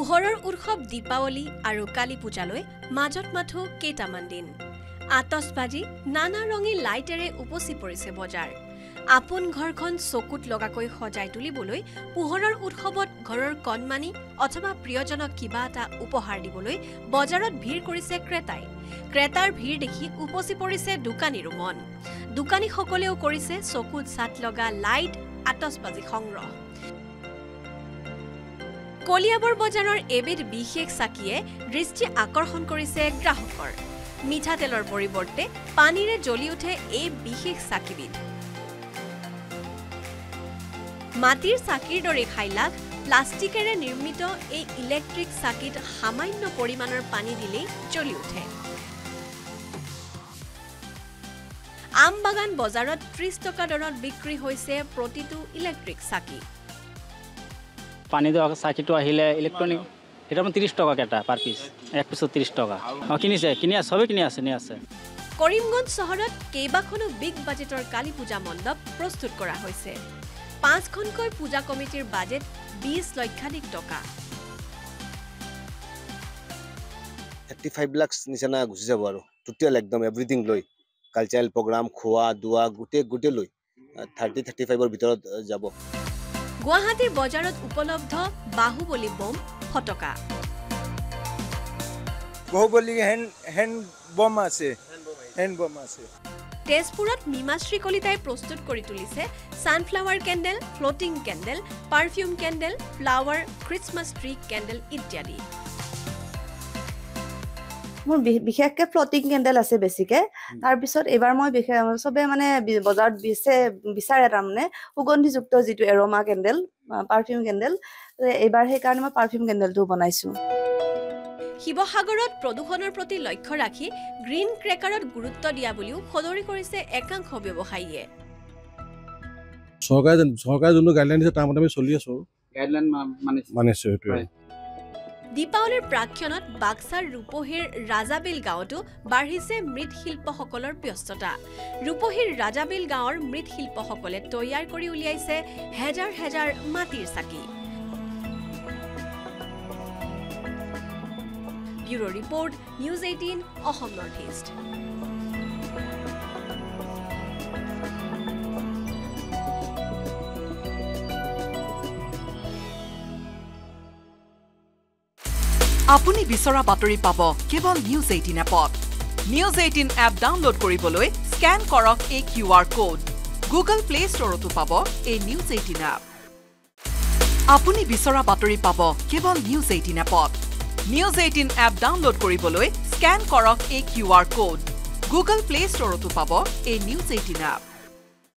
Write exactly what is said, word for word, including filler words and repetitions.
পোহৰৰ উৎসৱ দীপাৱলী আৰু কালী পূজালৈ মাজত মাথো কেইটামান দিন আতচবাজি নানা ৰঙী লাইটেৰে উপচি পৰিছে বজাৰ আপোন ঘৰখন চকুত লগাকৈ সজাই তুলিবলৈ পোহৰৰ উৎসৱত ঘৰৰ কণমানি অথবা প্ৰিয়জনক কিবা এটা উপহাৰ দিবলৈ বজাৰত ভিৰ কৰিছে ক্ৰেতাই ক্ৰেতাৰ ভিৰ দেখি উপচি পৰিছে দোকানীৰ মন দোকানীসকলেও কৰিছে চকুত সাত লগা লাইট আতচবাজি সংগ্ৰহ কলিয়াবৰ বজাৰৰ এবিধ বিশেষ চাকিয়ে দৃষ্টি আকৰ্ষণ কৰিছে গ্ৰাহকৰ মিঠাতেলৰ পৰিৱৰ্তে পানীৰে জ্বলি উঠে এই বিশেষ চাকিবিধ মাটিৰ চাকিৰ দৰে খাইলাখ প্লাষ্টিকেৰে নিৰ্মিত এই ইলেক্ট্ৰিক চাকিত সামান্য পৰিমাণৰ পানী দিলেই জ্বলি উঠে আমবাগান বজাৰত ত্ৰিশ টকা দৰত বিক্ৰী হৈছে প্ৰতিটো ইলেক্ট্ৰিক চাকি পানি দেওয়া চাকিটো আহিলে ইলেকট্রনিক এটা মানে ত্রিশ টাকা কেটা পার পিস এক পিস ত্রিশ টাকা অ কিনিছে কিনি আছে সবে কিনি আছে নি আছে কৰিমগঞ্জ চহৰত কেইবাখনো বিগ বাজেটৰ কালী পূজা মণ্ডপ প্ৰস্তুত কৰা হৈছে পাঁচখনকৈ পূজা কমিটিৰ বাজেট বিশ লক্ষাধিক টকা thirty-five লাখ নিচিনা গুছি যাব আৰু টোটাল একদম এভৰিথিং লৈ কালচাৰেল প্ৰগ্ৰাম খোৱা দুৱা গুটে গুটে লৈ thirty thirty-five ৰ ভিতৰত যাব গুৱাহাটীৰ বজাৰত উপলব্ধ বাহুবলী বম ফটকা বাহুবলী হ্যান্ড হ্যান্ড বম আছে হ্যান্ড বম আছে তেজপুৰত মিমাশ্ৰী কলিতাই প্ৰস্তুত কৰি তুলিছে sunflower candle floating candle perfume candle flower Christmas tree candle ইত্যাদি মোৰ বিশেষকৈ ফ্লোটিং কেন্ডেল আছে বেছিকে তাৰ পিছত এবাৰ মই সবে মানে বজাৰত বিছে বিচাৰে তাৰমানে সুগন্ধিযুক্ত যিটো এৰোমা কেন্ডেল পাৰফিউম কেন্ডেল এবাৰ সেই কাৰণে মই পাৰফিউম কেন্ডেলটো বনাইছো শিৱসাগৰত প্ৰদূষণৰ প্ৰতি লক্ষ্য ৰাখি গ্ৰীণ ক্ৰেকাৰত গুৰুত্ব দিয়া বুলিও সদৰি কৰিছে একাংশ ব্যৱসায়ীয়ে চৰকাৰে চৰকাৰে যোনটো গাইডলাইন দিছে তাৰ মতে আমি চলি আছো গাইডলাইন মানিছো এইটোৱে দীপাৱলীৰ প্ৰাক্ষণত বাক্সাৰ ৰূপহীৰ ৰাজাবিল গাঁৱতো বাঢ়িছে মৃৎশিল্পসকলৰ ব্যস্ততা ৰূপহীৰ ৰাজাবিল গাঁৱৰ মৃৎশিল্পসকলে তৈয়াৰ কৰি উলিয়াইছে হেজাৰ হেজাৰ মাটিৰ চাকি bureau report news eighteen Assam north east আপুনি বিচৰা বাতৰি পাব কেৱল নিউজ eighteen এপত নিউজ eighteen এপ ডাউনলোড কৰিবলৈ স্ক্যান কৰক এই কিউআৰ কোড গুগল প্লে ষ্টৰতো পাব এই নিউজ eighteen এপ আপুনি বিচৰা বাতৰি পাব কেৱল নিউজ eighteen এপত নিউজ eighteen এপ ডাউনলোড কৰিবলৈ স্ক্যান কৰক এই কিউআৰ কোড গুগল প্লে ষ্টৰতো পাব এই নিউজ eighteen এপ